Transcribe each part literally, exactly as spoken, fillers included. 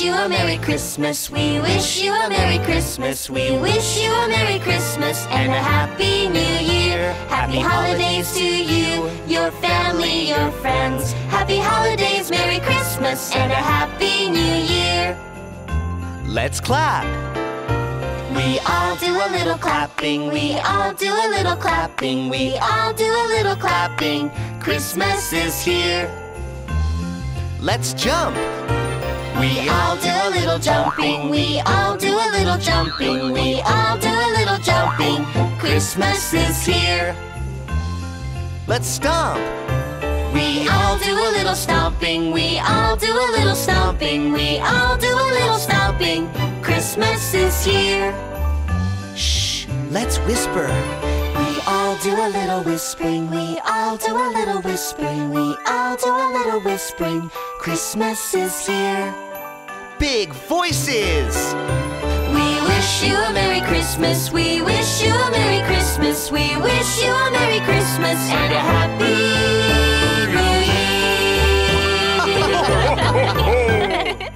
you a Merry Christmas. We wish you a Merry Christmas. We wish you a Merry Christmas and a Happy New Year. Happy holidays to you, your family, your friends. Happy holidays, Merry Christmas and a Happy New Year. Let's clap. We all do a little clapping. We all do a little clapping. We all do a little clapping. Christmas is here. Let's jump. We all do a little jumping. We all do a little jumping. We all do a little jumping. Christmas is here. Let's stomp. We all do a little stomping. We all do a little stomping. We all do a little stomping. Christmas is here. Shh, let's whisper. We all do a little whispering. We all do a little whispering. We all do a little whispering. Christmas is here. Big voices. We wish you a Merry Christmas. We wish you a Merry Christmas. We wish you a Merry Christmas and a Happy New Year.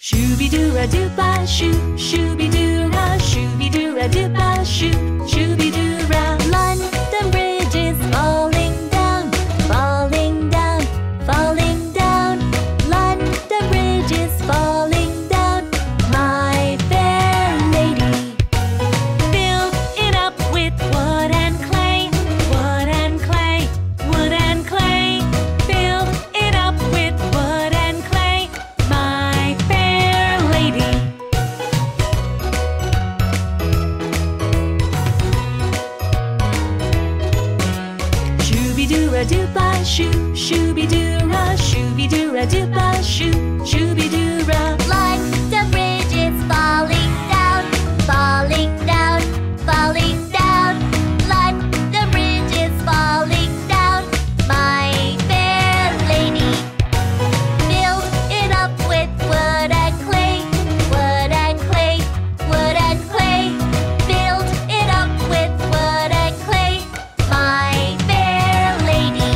Shooby-doo-ra-doo-ba, shoo, shooby-doo-ra, shooby-doo-ra-doo-ba, shoo, shooby-doo-ra. London Bridge is falling down, falling down, falling down. London Bridge is falling down, my fair lady. Build it up with wood and clay, wood and clay, wood and clay. Build it up with wood and clay, my fair lady. Shooby-doo-ra-doo-ba, shoo, shooby-doo-ra, shooby-doo-ra-doo-ba, shoo, shooby-doo-ra. London Bridge is falling down, falling down, falling down. London Bridge is falling down, my fair lady. Build it up with wood and clay, wood and clay, wood and clay. Build it up with wood and clay, my fair lady.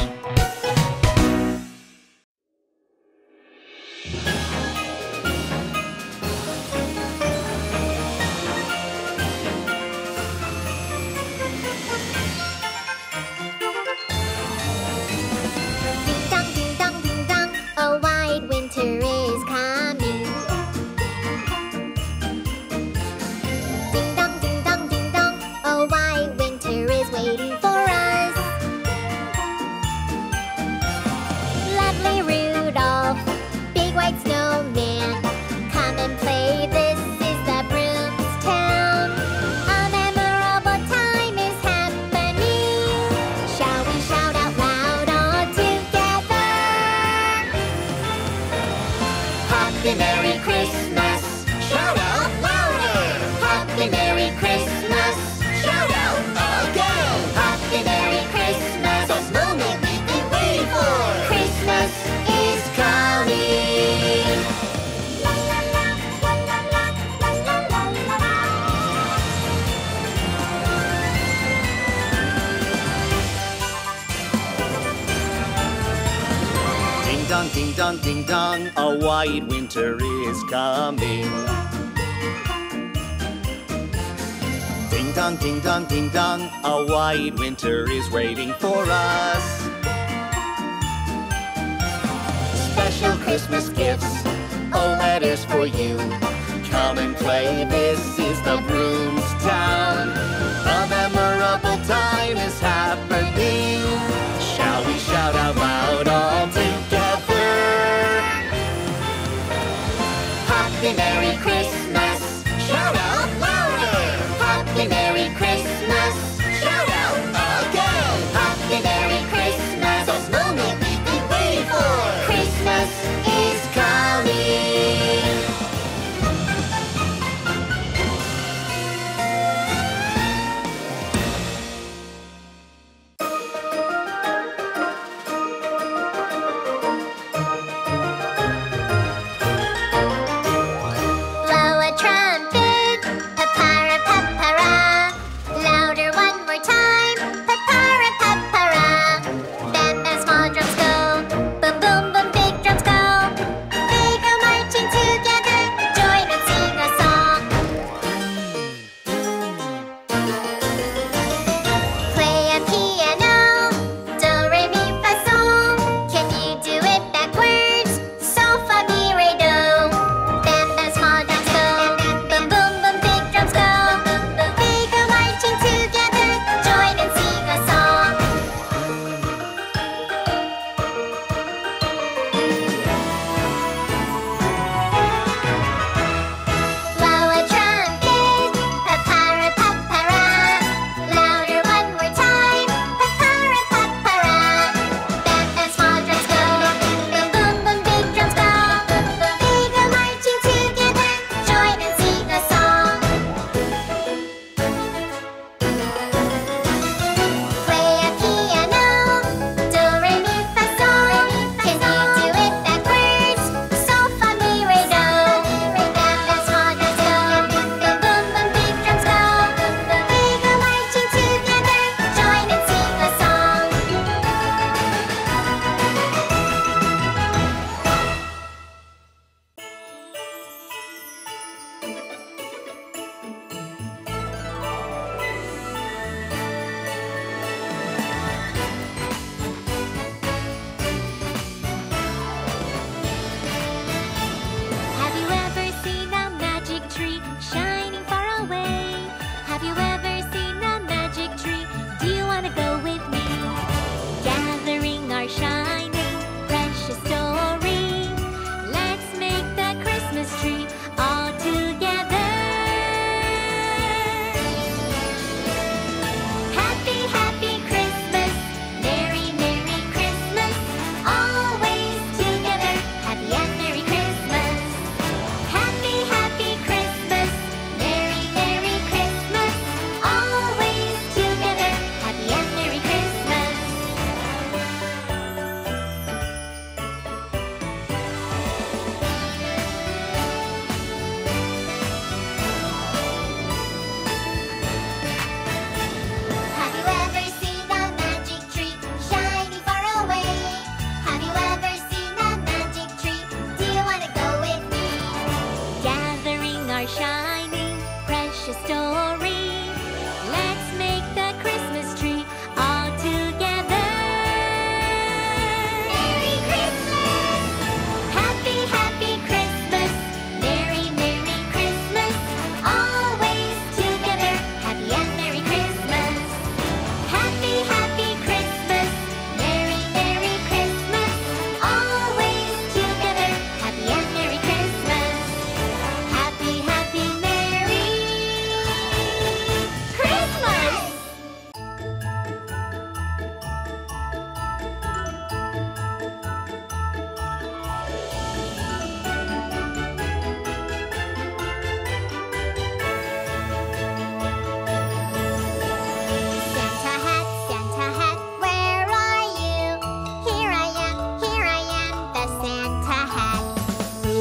Ding dong, ding dong, ding dong, a white winter is coming. Ding dong, ding dong, ding dong, a white winter is waiting for us. Lovely Rudolph, big white snowman, come and play, this is the Broom's town. A memorable time is happening. Shall we shout out loud all together? Happy Merry Christmas! Shout out louder! Happy Merry Christmas! Shout out again! Happy Merry Christmas! This moment we've been waiting for! Christmas is coming! La la la, la la la, la la la la. Ding dong, ding dong, ding dong, a white winter is coming. Ding dong, ding dong, ding dong, a white winter is waiting for us. Special Christmas gifts, oh letters for you. Come and play, this is the Broom's town. A memorable time is happening. Shall we shout out loud all together? Happy Merry Christmas! Shout out louder! Happy Merry Christmas! Shout out again! Happy Merry Christmas! This moment we've been waiting for! Christmas is coming!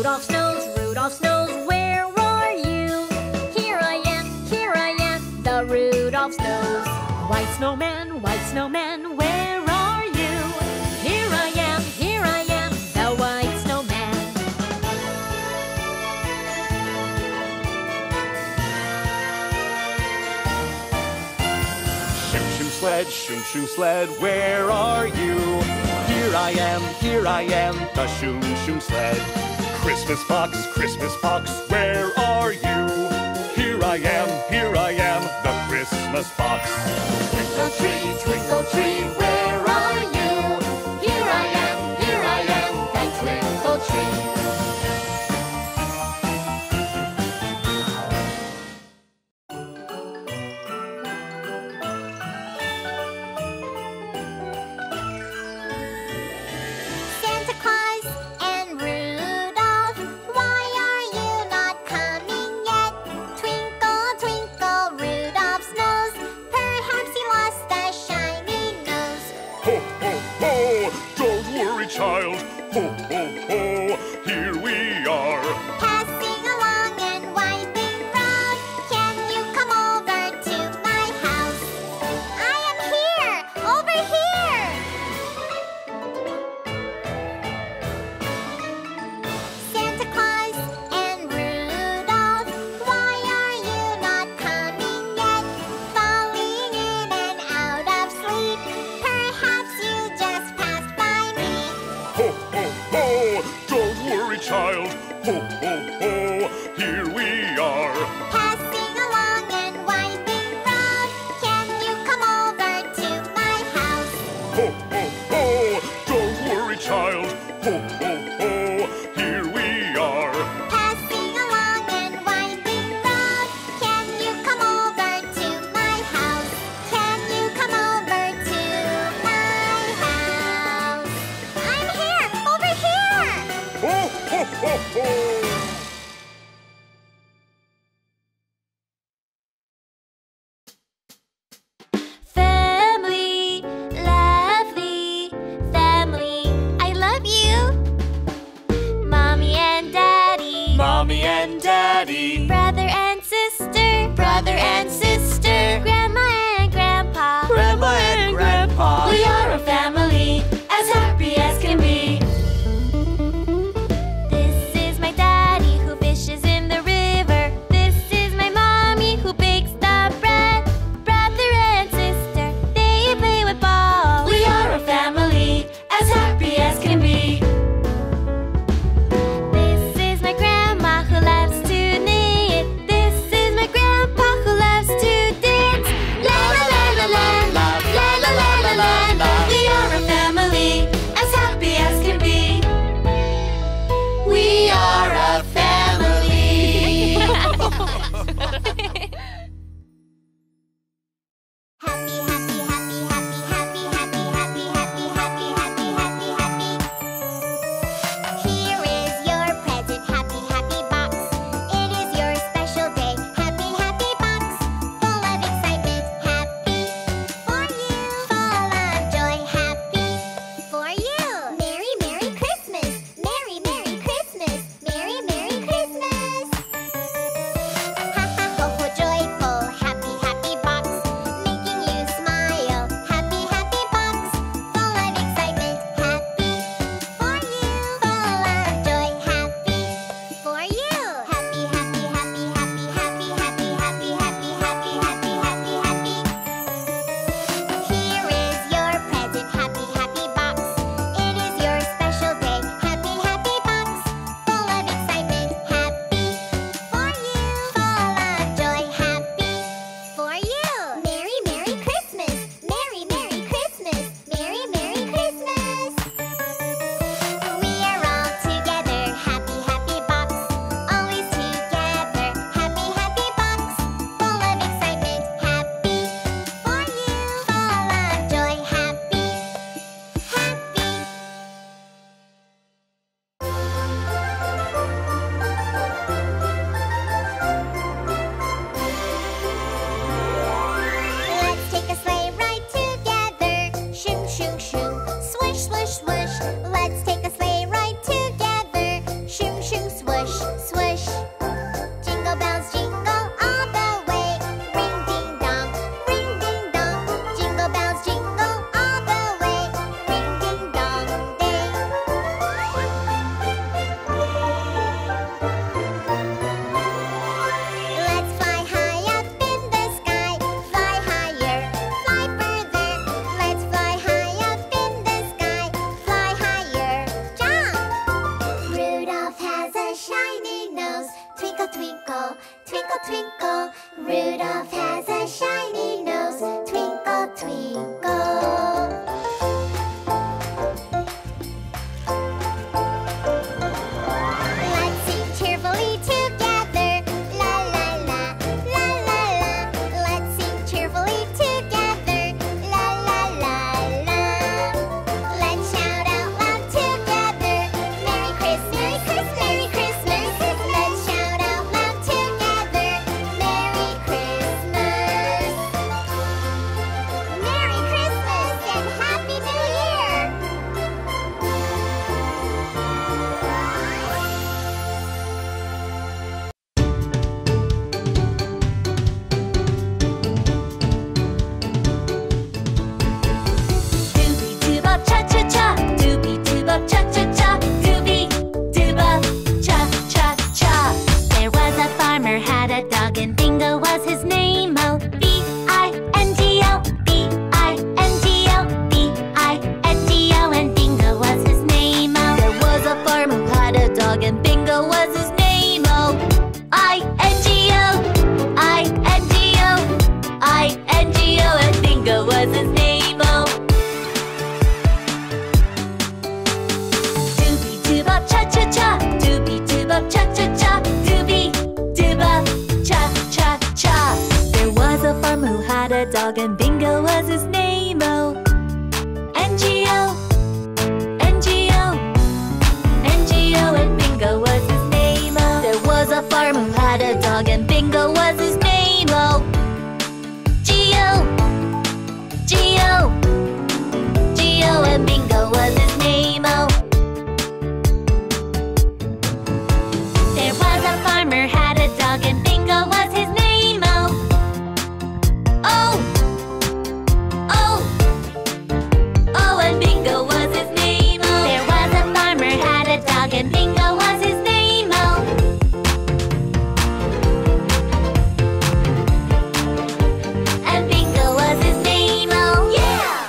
Rudolph's nose, Rudolph's nose, where are you? Here I am, here I am, the Rudolph's nose. White snowman, white snowman, where are you? Here I am, here I am, the white snowman. Shoo shoo sled, shoo shoo sled, where are you? Here I am, here I am, the shoo shoo sled. Christmas box, Christmas box, where are you? Here I am, here I am, the Christmas box. Twinkle tree, twinkle tree, where are you? Here I am, here I am, the twinkle tree. Santa Claus and Rudolph, why are you not coming yet? Twinkle, twinkle, Rudolph's nose, perhaps he lost a shiny nose. Ho, ho, ho! Don't worry, child. Ho, ho, ho! Here we are. Passing along and winding round, can you come over to my house? I am here, over here. Santa Claus and Rudolph, why are you not coming yet? Falling in and out of sleep, perhaps you just passed by me. Ho, ho, ho! Don't worry, child. Ho, ho, ho! Here we are. Passing along and winding round, can you come over to my house? Ho, ho, ho! Don't worry, child. Ho, ho, ho! Here we are. Passing along and winding round, can you come over to my house? Can you come over to my house? I'm here, over here. Ho, ho, ho, ho! Family, lovely family, I love you. Mommy and Daddy, Mommy and Daddy, brother and sister, brother and sister, Grandma and Grandpa, Grandma and Grandpa. we are a family, as happy as can be. This is my daddy who fishes in the river. This is my mommy who bakes the bread. Brother and sister, they play with balls. We are a family, as happy as can be. This is my grandma who loves to knit. This is my grandpa who loves to shiny nose. Twinkle, twinkle, twinkle, twinkle. Rudolph has a shiny nose. Twinkle, twinkle. Let's sing cheerfully together. La la la, la la la. Let's sing cheerfully together. La la la la. Let's shout out loud together. Merry Christmas, Merry Christmas. Let's shout out loud together. Merry Christmas. Merry Christmas and Happy New Year. Doobie doobop cha cha cha, doobie doobop cha cha cha, doobie doobop cha cha cha. There was a farmer had a dog and Bingo was his name. Oh, B I N G O, B I N G O, B I N G O, and Bingo was his name. Oh, there was a farmer who had a dog and Bingo was his name. Oh, I N G O, I N G O, I N G O, and Bingo was his name. Oh. Doobie doobop cha cha cha, doobie doobop cha cha cha, doobie doobop cha cha cha. There was a farmer who had a dog and Bingo was his name. Oh, N G O, N G O, N G O, and Bingo was his name. Oh, there was a farmer who had a dog and Bingo was his name. Oh, G O, G O, G O, and Bingo was his name. Oh. There was a farmer had a dog and Bingo was his name. Oh, oh, oh, oh, and Bingo was his name. Oh, there was a farmer had a dog and Bingo was his name. Oh, and Bingo was his name. Oh, yeah.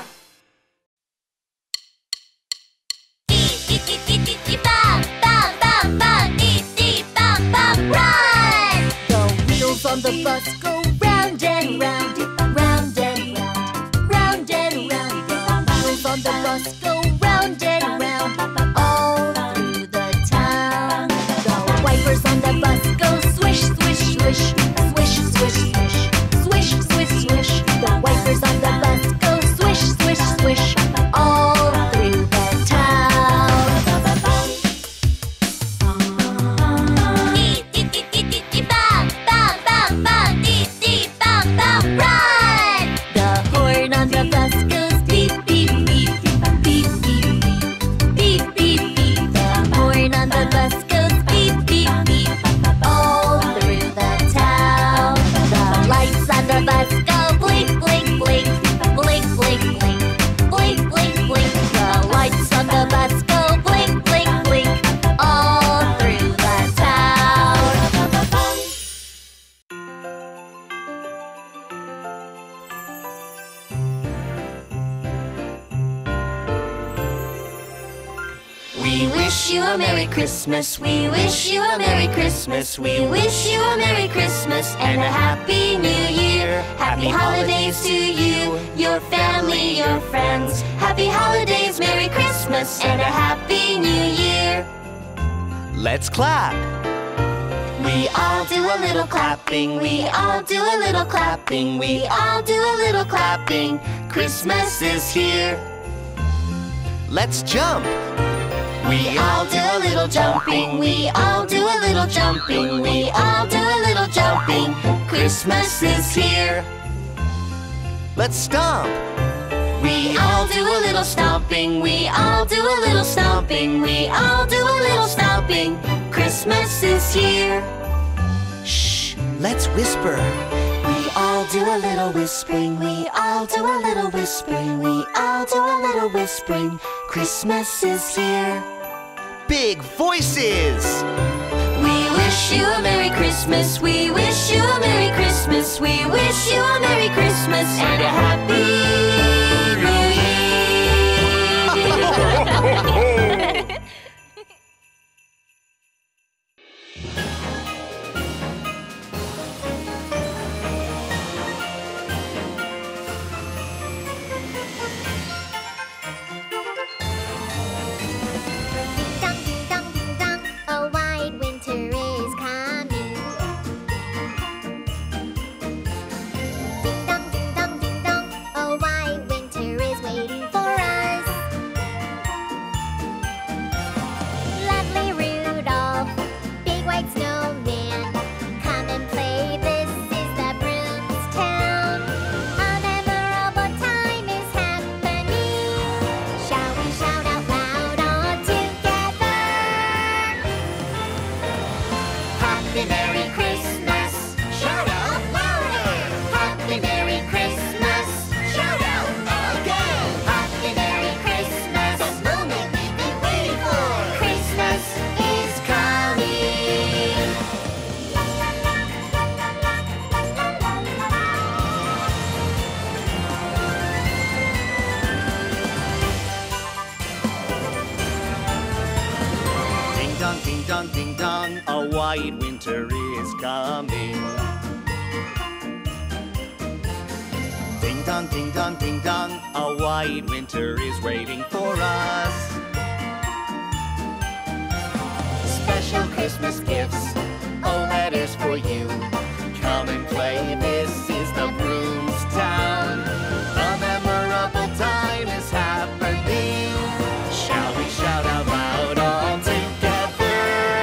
Beep, beep, beep, beep, beep, beep, bang, bang, bang, bang, beep, beep, bang, bang, run! The wheels on the bus go round and round, round and round, round and round. The wheels on the bus go round and round, all through the town. The wipers on the bus go swish, swish, swish, swish, swish, swish, swish, swish, swish. The wipers on the bus go swish, swish, swish, all through the town. Beep, beep, beep, beep, beep, beep, bang, bang, bang, bang, beep, beep, bang, bang, run! The horn on the bus goes beep, beep, beep, beep, beep, beep, beep, beep, beep. The horn on the bus goes beep, beep, beep, all through the town. The lights on the bus go blink, blink, blink, blink, blink, blink, blink, blink, blink. The lights on the bus go blink, blink, blink, all through the town. We wish you a Merry Christmas. We wish you a Merry Christmas. We wish you a Merry Christmas and a Happy New Year. Happy holidays to you, your family, your friends. Happy holidays, Merry Christmas, and a Happy New Year. Let's clap. We all do a little clapping. We all do a little clapping. We all do a little clapping. Christmas is here. Let's jump. We all do a little jumping. We all do a little jumping. We all do a little jumping. Christmas is here. Let's stomp. We all do a little stomping. We all do a little stomping. We all do a little stomping. Christmas is here. Shh, let's whisper. We all do a little whispering. We all do a little whispering. We all do a little whispering. Christmas is here. Big voices. We wish you a Merry Christmas. We wish you a Merry Christmas. We wish you a Merry Christmas and a Happy New Year. Happy Merry Christmas. Shout out louder. Happy Merry Christmas. Shout out again. Happy Merry Christmas. The moment we've been waiting for. Christmas is coming. Ding dong, ding dong, ding dong, a white winter is coming. Ding dong, ding dong, ding dong, a white winter is waiting for us. Special Christmas gifts, oh letters for you. Come and play, this is the Brooms Town. A memorable time is happening. Shall we shout out loud all together?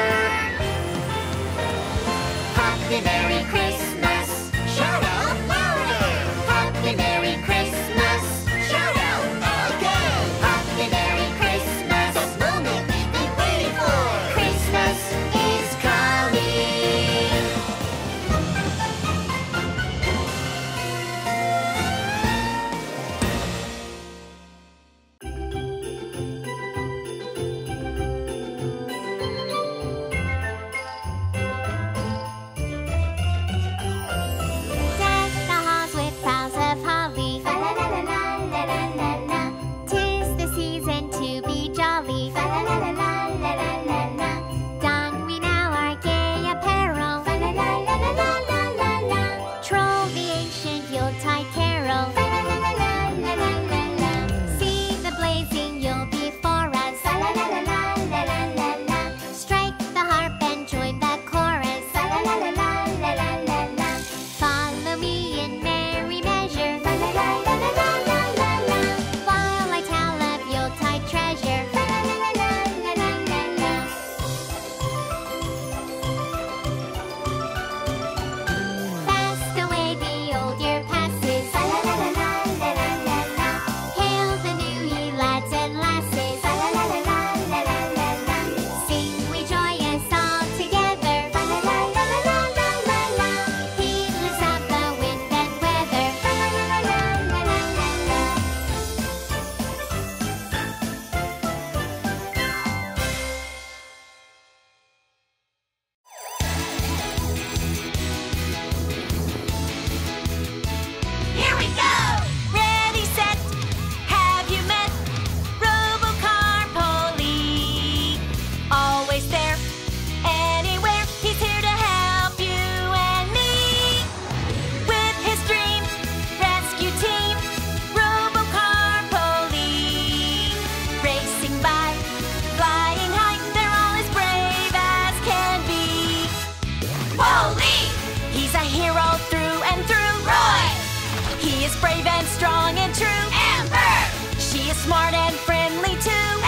Happy Merry Christmas. Shout out louder. Happy Merry Christmas. Shout out again. Happy Merry Christmas. The moment we've been waiting for. Christmas is coming. Deck the halls with boughs of holly. Fa la la la la la la la la. 'Tis the season to be jolly. Fa la la la la la la la la. Don we now our gay apparel. Fa la la la la la la la la. Troll the ancient Yuletide carol. Fa la la la la la la la la. See the blazing Yule before us. Fa la la la la la la la la. Strike the harp and join the chorus. Fa la la la la la la la la. Follow me in merry measure. Fa la la la la la la la la. While I tell of Yuletide treasure. Fa la la la la la la la la. Fast away the old year passes. Fa la la la la la la la la. Hail the new year, lads and lasses. Fa la la la la la la la la. Sing we joyous all together. Fa la la la la la la la la. Heedless of the wind and weather. Fa la la la la la la la la. Here we go! Ready, set, have you met Robocar Polly? Always there, anywhere, he's here to help you and me. With his dream rescue team, Robocar Polly. Racing by, flying high, they're all as brave as can be. Polly! He's a hero through and through. Roy! He is brave and strong and true. Amber! She is smart and friendly too.